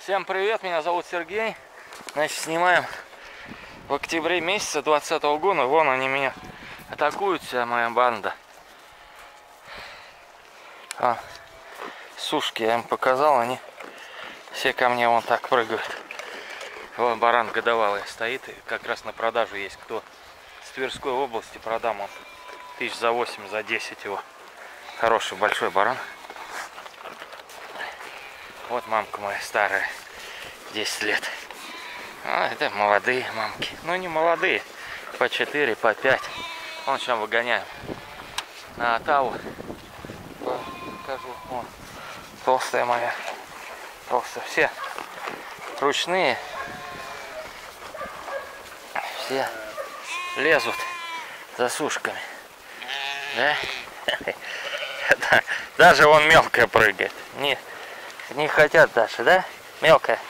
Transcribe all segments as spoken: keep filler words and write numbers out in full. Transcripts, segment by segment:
Всем привет, меня зовут Сергей. Значит, снимаем в октябре месяца двадцатого года. Вон они меня атакуют, вся моя банда. А, сушки я им показал, они все ко мне вон так прыгают. Вон баран годовалый стоит, и как раз на продажу есть. Кто с Тверской области, продам он тысяч за восемь, за десять его. Хороший большой баран. Вот мамка моя старая, десять лет. А это молодые мамки. Ну не молодые, по четыре, по пять. Вон сейчас выгоняем на Отаву. Покажу. Вон, толстая моя. Толстая. Все ручные. Все лезут за сушками. Да? Даже вон мелкая прыгает. Не, не хотят даже, да? Мелкая.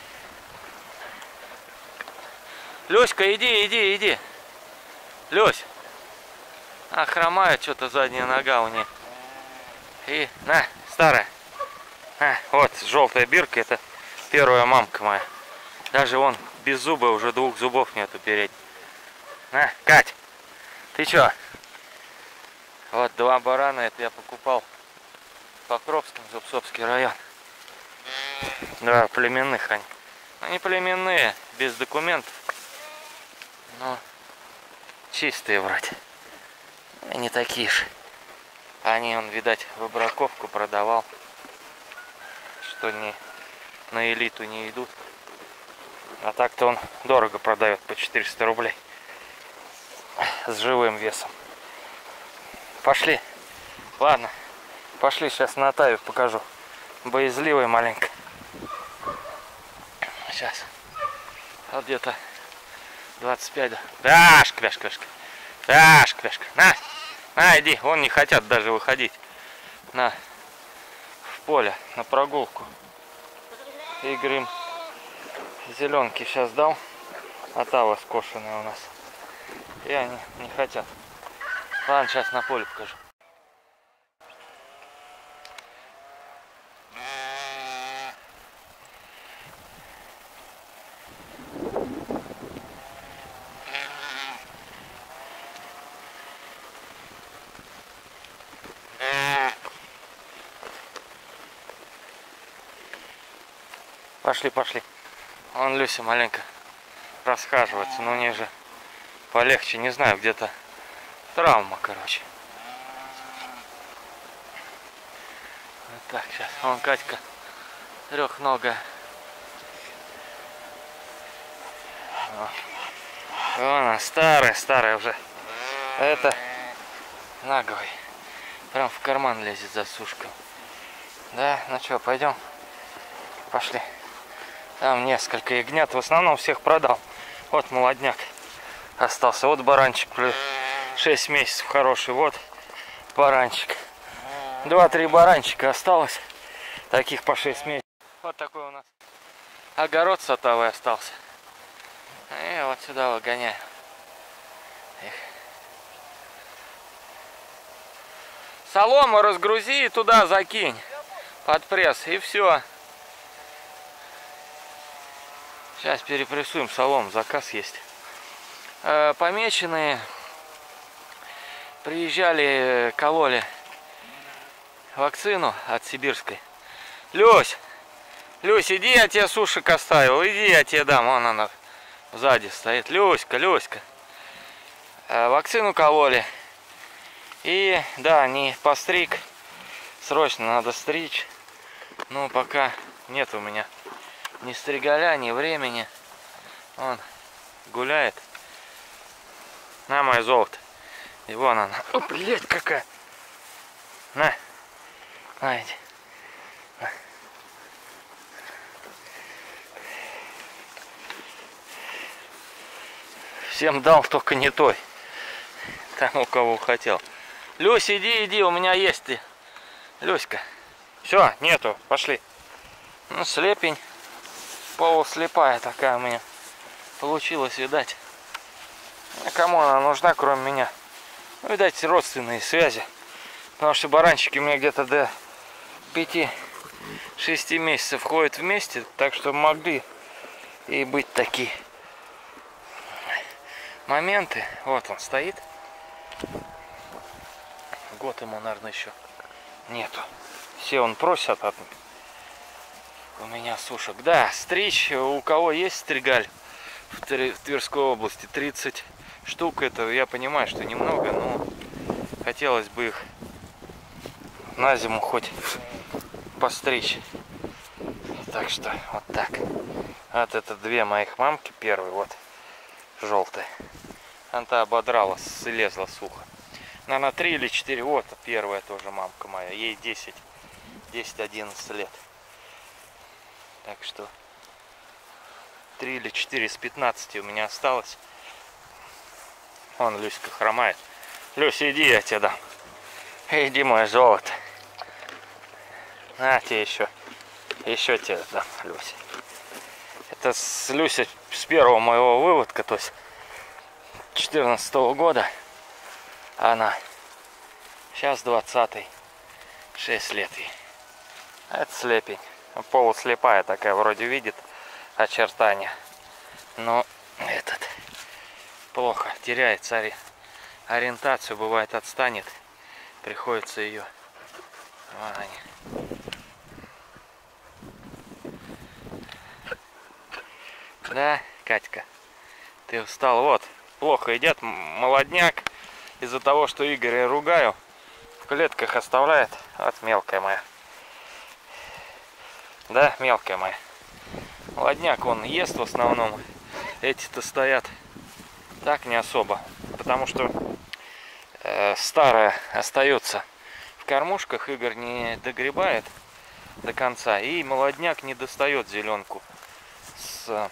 Люська, иди, иди, иди. Люсь. А, хромает что-то задняя нога у нее. И, на, старая. А, вот, желтая бирка, это первая мамка моя. Даже вон, без зуба, уже двух зубов нету передних. На, Кать, ты чё? Вот два барана, это я покупал в Покровском, Зубцовский район. Два племенных они. Они племенные, без документов. Но чистые вроде. И не такие же. Они, он, видать, в браковку продавал. Что не на элиту не идут. А так-то он дорого продает, по четыреста рублей. С живым весом. Пошли. Ладно. Пошли, сейчас на Отаве покажу. Боязливый маленько. Сейчас. Вот где-то двадцать пять. Да, шквяшка, шквяшка. Да, шквяшка. На. На, иди. Вон не хотят даже выходить. На. В поле. На прогулку. Игорь им зеленки сейчас дал. Отава скошенная у нас. И они не хотят. Ладно, сейчас на поле покажу. Пошли, пошли. Вон Люся маленько расхаживается, но у нее же полегче, не знаю, где-то травма, короче. Вот так, сейчас. Вон Катька трехногая. Вон она, старая, старая уже. Это наглый. Прям в карман лезет за сушкой. Да, ну что, пойдем? Пошли. Там несколько ягнят, в основном всех продал. Вот молодняк остался. Вот баранчик, шесть месяцев хороший. Вот баранчик. два-три баранчика осталось. Таких по шесть месяцев. Вот такой у нас огород с Отавой остался. И вот сюда выгоняю. Их. Солому разгрузи и туда закинь. Под пресс. И все. Сейчас перепрессуем солому, заказ есть. Э, помеченные приезжали, кололи вакцину от сибирской. Люсь, Люсь, иди, я тебе сушек оставил, иди, я тебе дам. Вон она сзади стоит. Люська, Люська. Э, вакцину кололи. И да, не постриг. Срочно надо стричь. Ну, пока нет у меня ни стригаля, ни времени. Он гуляет. На, мое золото. И вон она. О, блядь, какая. На. На, иди. На. Всем дал, только не той. Тому, кого хотел. Люсь, иди, иди, у меня есть ты. Люська. Все, нету, пошли. Ну, слепень. Полуслепая такая у меня получилась, видать. А кому она нужна, кроме меня? Ну, видать, родственные связи. Потому что баранчики у меня где-то до пяти шести месяцев ходят вместе, так что могли и быть такие моменты. Вот он стоит. Год ему, наверное, еще нету. Все он просят от у меня сушек. Да, стричь, у кого есть стригаль в Тверской области, тридцать штук, это я понимаю, что немного, но хотелось бы их на зиму хоть постричь. Так что вот так. Вот это две моих мамки, первый вот желтая. Она ободрала, слезла сухо. Наверное, три или четыре. Вот первая тоже мамка моя. Ей десять, десять-одиннадцать лет. Так что три или четыре из пятнадцати у меня осталось. Вон Люська хромает. Люся, иди, я тебе дам. Иди, мое золото. На тебе еще. Еще тебе дам, Люся. Это с Люся с первого моего выводка, то есть четырнадцатого года. Она сейчас двадцатый, шесть лет ей. Это слепень. Полуслепая такая, вроде видит очертания. Но этот плохо теряет ори... ориентацию, бывает отстанет. Приходится ее. Вон они. Да, Катька, ты устал. Вот, плохо едят, молодняк. Из-за того, что Игоря ругаю, в клетках оставляет. Вот мелкая моя. Да, мелкая моя. Молодняк он ест в основном. Эти-то стоят так не особо. Потому что э, старая остается в кормушках. Игорь не догребает до конца. И молодняк не достает зеленку с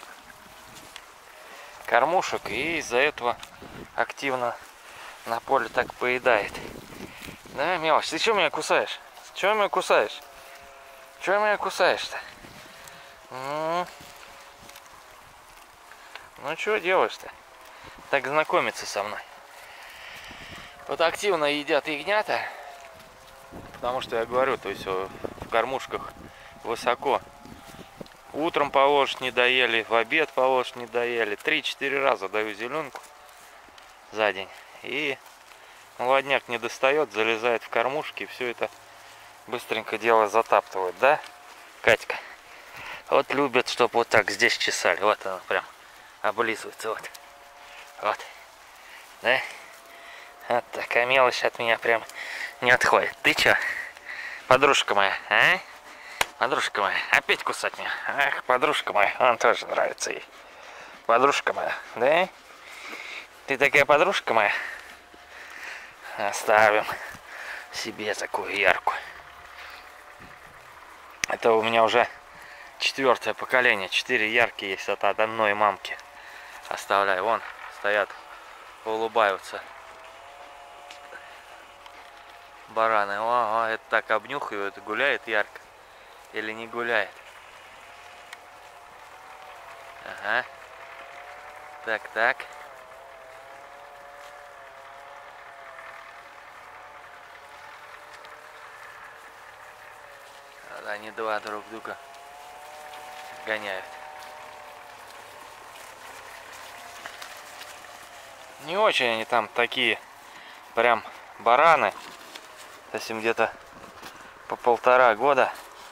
кормушек. И из-за этого активно на поле так поедает. Да, мелочь. Ты что меня кусаешь? Чего меня кусаешь? Чего меня кусаешь-то? Ну, ну что делаешь-то? Так знакомиться со мной. Вот активно едят ягнята. Потому что я говорю, то есть в кормушках высоко. Утром положишь, не доели, в обед положишь, не доели. Три-четыре раза даю зеленку за день. И молодняк не достает, залезает в кормушки, и все это быстренько дело затаптывает, да, Катька? Вот любят, чтобы вот так здесь чесали. Вот она прям облизывается, вот. Вот. Да? Вот такая мелочь от меня прям не отходит. Ты чё, подружка моя, а? Подружка моя, опять кусать меня. Ах, подружка моя, он тоже нравится ей. Подружка моя, да? Ты такая подружка моя? Оставим себе такую яркую. Это у меня уже четвертое поколение. Четыре яркие есть от одной мамки. Оставляю. Вон стоят, улыбаются бараны. О, о, это так обнюхивают. Гуляет ярко или не гуляет? Ага. Так, так. Они два друг друга гоняют. Не очень они там такие прям бараны. То есть им где-то по полтора года.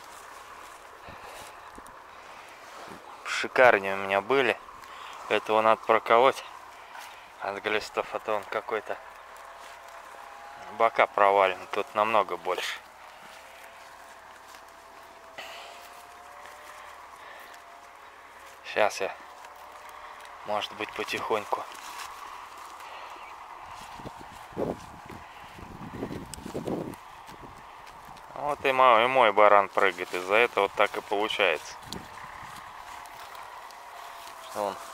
Шикарнее у меня были. Этого надо проколоть от глистов, а то он какой-то бока провален. Тут намного больше. Сейчас я, может быть, потихоньку. Вот и мой, и мой баран прыгает. Из-за этого вот так и получается. Что он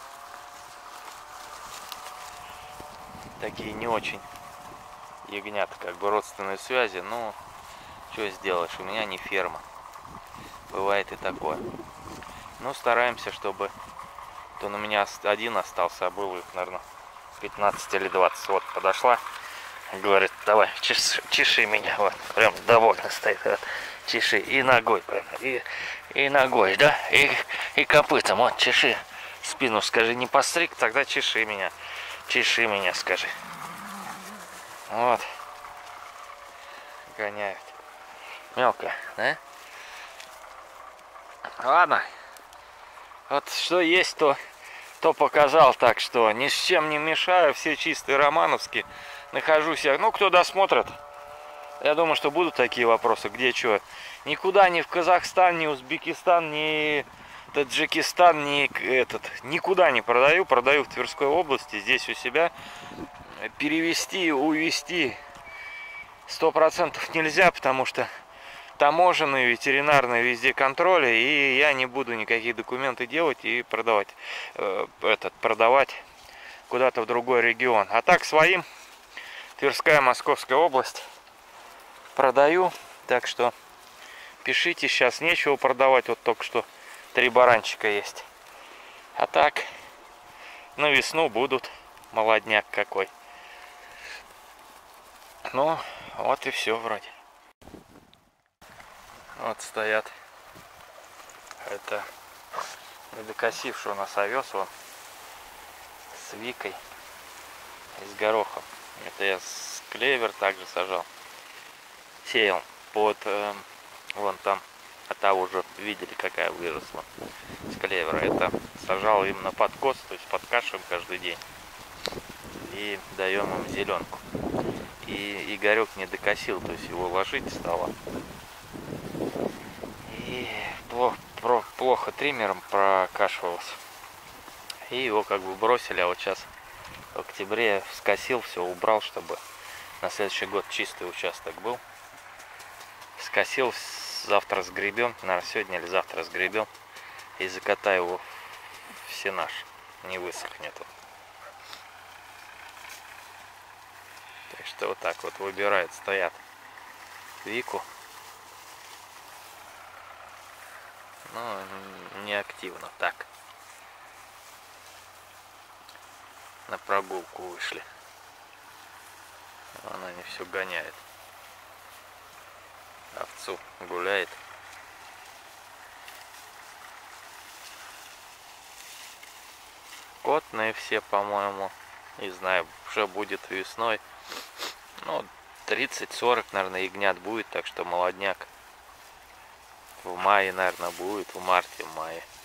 такие не очень ягнята, как бы родственные связи. Но что сделаешь, у меня не ферма. Бывает и такое. Ну, стараемся, чтобы то на меня один остался, а было их, наверное, пятнадцать или двадцать. Вот, подошла, говорит, давай, чеши, чеши меня. Вот, прям довольно стоит. Вот, Чеши. И ногой прям. И, и ногой, да? И, и копытом. Вот, чеши. Спину скажи, не постриг, тогда чеши меня. Чеши меня, скажи. Вот. Гоняют. Мелко, да? Ладно. Вот что есть, то, то показал. Так что ни с чем не мешаю. Все чистые романовские. Нахожусь я. Ну, кто досмотрит. Я думаю, что будут такие вопросы. Где что? Никуда ни в Казахстан, ни Узбекистан, ни Таджикистан, ни этот. Никуда не продаю. Продаю в Тверской области. Здесь у себя. Перевести, увезти сто процентов нельзя, потому что таможенные, ветеринарные везде контроли, и я не буду никакие документы делать и продавать э, этот продавать куда-то в другой регион. А так своим Тверская, Московская область продаю, так что пишите, сейчас нечего продавать, вот только что три баранчика есть. А так на весну будут, молодняк какой. Ну, вот и все вроде. Вот стоят. Это недокосивший у нас овес, он с викой и с горохом. Это я с клевер также сажал. Сеял под э, вон там, а того уже видели, какая выросла с клевера. Это сажал именно под кост, то есть подкашиваем каждый день и даем им зеленку. И Игорек не докосил, то есть его ложить стало. И плохо, про, плохо триммером прокашивался. И его как бы бросили, а вот сейчас в октябре скосил, все убрал, чтобы на следующий год чистый участок был. Скосил, завтра сгребем, наверное, сегодня или завтра сгребем и закатаю его в сенаж, не высохнет он. Так что вот так вот выбирают, стоят вику. Ну, не активно, так. На прогулку вышли. Она не все гоняет. Овцу гуляет. Котные все, по-моему. Не знаю, уже будет весной. Ну, тридцать-сорок, наверное, ягнят будет, так что молодняк в мае, наверное, будет, в марте, в мае.